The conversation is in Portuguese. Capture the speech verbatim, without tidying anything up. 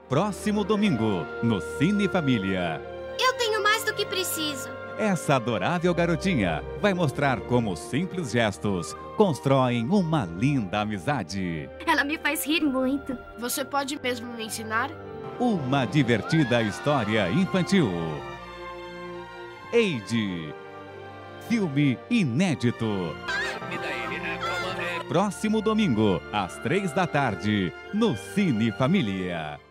Próximo domingo, no Cine Família. Eu tenho mais do que preciso. Essa adorável garotinha vai mostrar como simples gestos constroem uma linda amizade. Ela me faz rir muito. Você pode mesmo me ensinar? Uma divertida história infantil. Eide. Filme inédito. Próximo domingo, às três da tarde, no Cine Família.